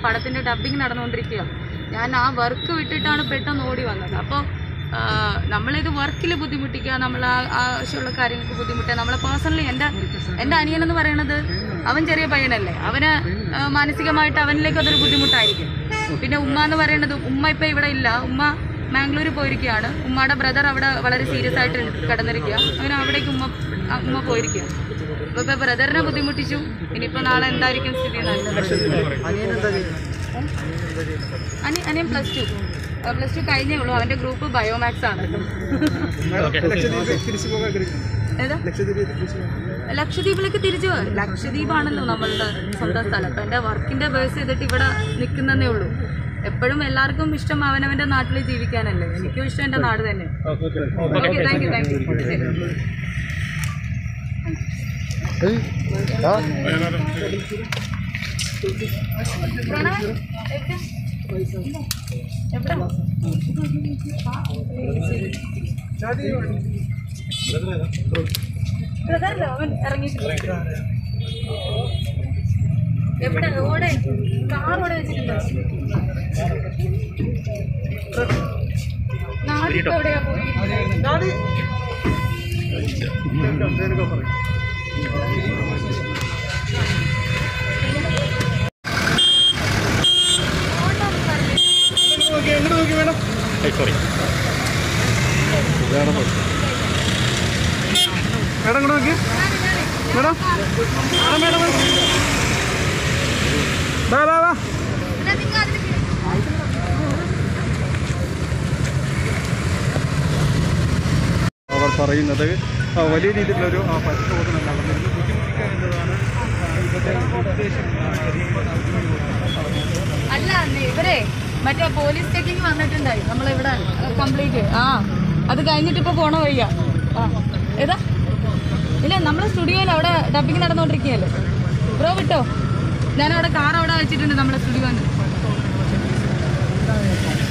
പടത്തിൻ്റെ ഡബ്ബിങ് നടന്നുകൊണ്ടിരിക്കുക. ഞാൻ ആ വർക്ക് വിട്ടിട്ടാണ് പെട്ടെന്ന് ഓടി വന്നത്. അപ്പോൾ നമ്മളിത് വർക്കിൽ ബുദ്ധിമുട്ടിക്കുക, നമ്മൾ ആവശ്യമുള്ള കാര്യങ്ങൾക്ക് ബുദ്ധിമുട്ടുക. നമ്മളെ പേഴ്സണലി എൻ്റെ അനിയനെന്ന് പറയണത് അവൻ ചെറിയ പയ്യനല്ലേ, അവന് മാനസികമായിട്ട് അവനിലേക്ക് അതൊരു ബുദ്ധിമുട്ടായിരിക്കും. പിന്നെ ഉമ്മ എന്ന് പറയുന്നത്, ഉമ്മ ഇപ്പം ഇവിടെ ഇല്ല, ഉമ്മ മാംഗ്ലൂർ പോയിരിക്കുകയാണ്. ഉമ്മയുടെ ബ്രദർ അവിടെ വളരെ സീരിയസ് ആയിട്ട് കിടന്നിരിക്കുക. അങ്ങനെ അവിടേക്ക് ഉമ്മ പോയിരിക്കുക. അപ്പോൾ ഇപ്പോൾ ബ്രദറിനെ ബുദ്ധിമുട്ടിച്ചു. ഇനിയിപ്പോൾ നാളെ എന്തായിരിക്കും സ്ഥിതി? അനിയൻ +2 കഴിഞ്ഞേ ഉള്ളൂ. അവൻ്റെ ഗ്രൂപ്പ് ബയോമാക്സ് ആണ്. ലക്ഷദ്വീപിലേക്ക് തിരിച്ചു പോകും. ലക്ഷദ്വീപാണല്ലോ നമ്മളുടെ സ്വന്തം സ്ഥലം. അപ്പം എൻ്റെ വർക്കിൻ്റെ ബേസ് ചെയ്തിട്ട് ഇവിടെ നിൽക്കുന്നതേ ഉള്ളൂ. എപ്പോഴും എല്ലാവർക്കും ഇഷ്ടം അവനവൻ്റെ നാട്ടിൽ ജീവിക്കാനല്ലേ. എനിക്കും ഇഷ്ടം എൻ്റെ നാട് തന്നെ. Okay, thank you. അവൻ ഇറങ്ങിയിട്ടില്ല. എവിടെ ഓടെ കാറോടെ വെച്ചിട്ടില്ല. നാടിപ്പോ എവിടെയാ പോയി? അവർ പറയുന്നത് വലിയ രീതിയിലുള്ളൊരു പരിശോധന അല്ല, ഇവരെ മറ്റേ പോലീസ് ചെക്കിങ് വന്നിട്ടുണ്ടായി നമ്മളിവിടെ കംപ്ലീറ്റ്. അത് കഴിഞ്ഞിട്ട് ഇപ്പോൾ പോണ വഴിയാ. ഏതാ? ഇല്ല, നമ്മുടെ സ്റ്റുഡിയോയിൽ അവിടെ ഡബിങ് നടന്നുകൊണ്ടിരിക്കുകയല്ലേ. ബ്രോ വിട്ടോ, ഞാനവിടെ കാർ അവിടെ വെച്ചിട്ടുണ്ട് നമ്മളെ സ്റ്റുഡിയോയിൽ.